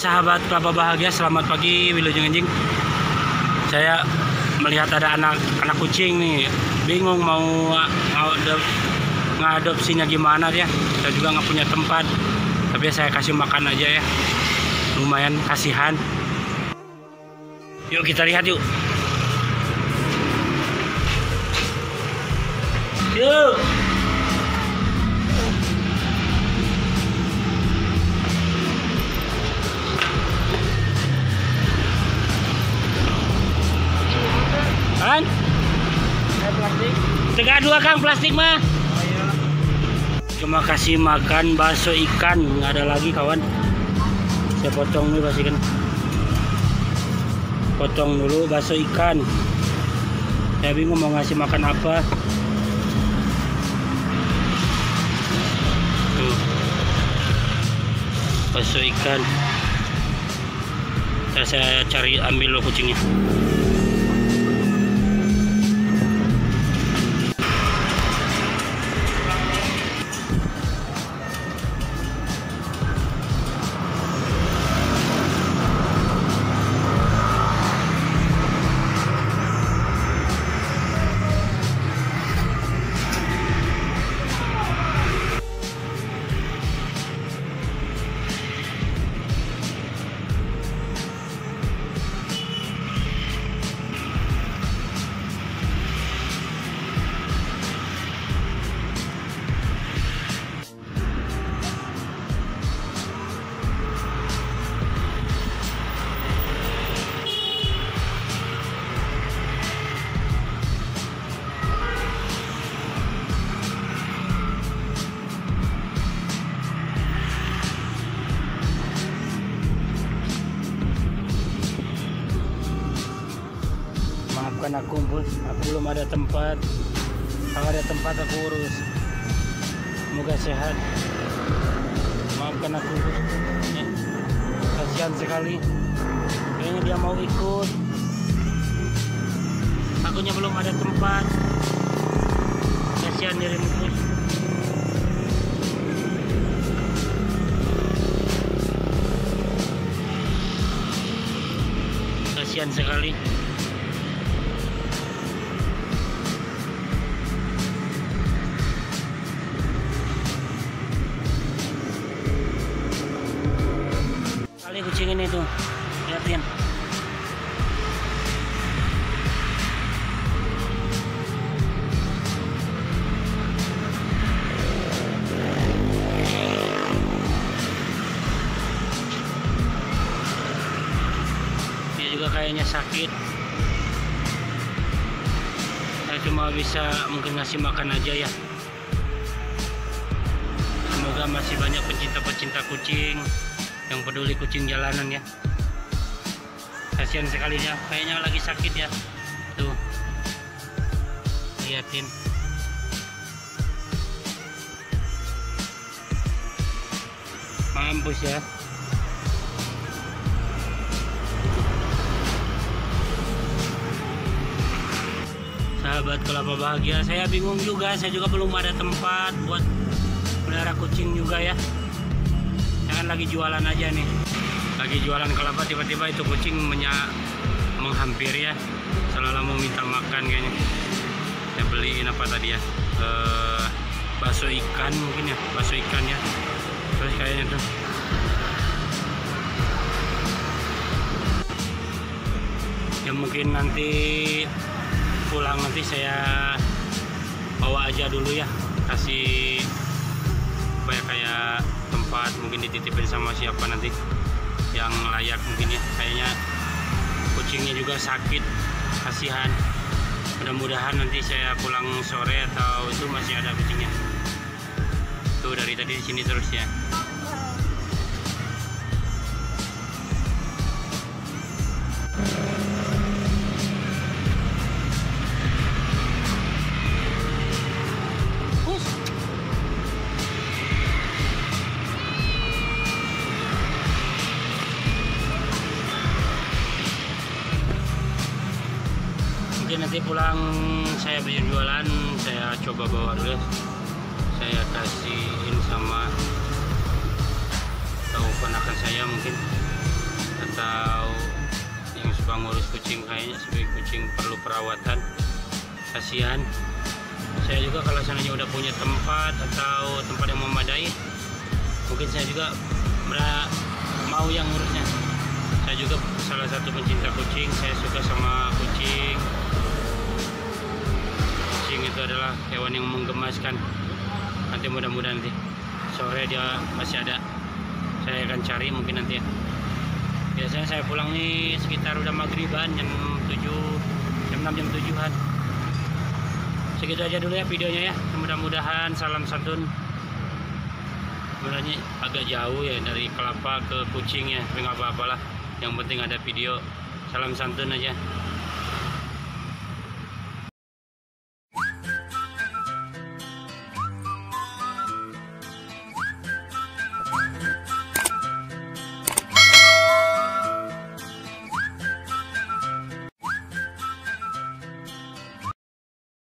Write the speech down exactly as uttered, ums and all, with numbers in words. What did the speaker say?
sahabat kelapa bahagia, selamat pagi. Wilujeng Enjing. Saya melihat ada anak anak kucing nih, bingung mau ngadopsinya gimana ya. Saya juga nggak punya tempat, tapi saya kasih makan aja ya. Lumayan kasihan. Yuk kita lihat yuk. Yuk. Kan? Plastik. Tegak dua Kang plastik mah. Oh, iya. Cuma kasih makan bakso ikan, nggak ada lagi kawan. Saya potong nih bakso ikan. Potong dulu bakso ikan. Saya bingung mau ngasih makan apa. Tuh. Bakso ikan. Saya, saya cari ambil lo kucingnya. Maafkan aku bos, aku belum ada tempat. Kalau ada tempat aku urus. Semoga sehat. Maafkan aku bos. Ya. Kasihan sekali. Kayaknya dia mau ikut. Akunya belum ada tempat. Kasihan dirimu bos. Kasihan sekali. Kucing ini tuh, lihatin. Dia juga kayaknya sakit. Saya cuma bisa mungkin ngasih makan aja ya. Semoga masih banyak pencinta-pencinta kucing yang peduli kucing jalanan ya. Kasihan sekali ya, kayaknya lagi sakit ya. Tuh, liatin. Mampus ya. Sahabat kelapa bahagia, saya bingung juga. Saya juga belum ada tempat buat pelihara kucing juga ya. Kan lagi jualan aja nih, lagi jualan kelapa, tiba-tiba itu kucing menya menghampiri ya, selalu mau minta makan kayaknya. Saya beliin apa tadi ya, e, bakso ikan mungkin ya, bakso ikan ya. Terus kayaknya tuh ya, mungkin nanti pulang nanti saya bawa aja dulu ya, kasih supaya kayak tempat mungkin dititipin sama siapa nanti yang layak mungkin ya. Kayaknya kucingnya juga sakit, kasihan. Mudah-mudahan nanti saya pulang sore atau itu masih ada kucingnya. Tuh dari tadi di sini terus ya. Nanti pulang saya berjualan, saya coba bawa dulu, saya kasihin sama tahu ponakan saya mungkin atau yang suka ngurus kucing, kayaknya sebagai kucing perlu perawatan, kasihan. Saya juga kalau seandainya udah punya tempat atau tempat yang memadai, mungkin saya juga mau yang ngurusnya. Saya juga salah satu pencinta kucing, saya suka sama kucing. Kucing itu adalah hewan yang menggemaskan. Nanti mudah-mudahan nanti sore dia masih ada, saya akan cari mungkin nanti ya. Biasanya saya pulang nih sekitar udah maghriban, jam tujuh, jam enam, jam tujuhan. Segitu aja dulu ya videonya ya. Mudah-mudahan salam santun. Sebenarnya agak jauh ya dari kelapa ke kucing ya, tapi nggak apa-apalah. Yang penting ada video. Salam santun aja.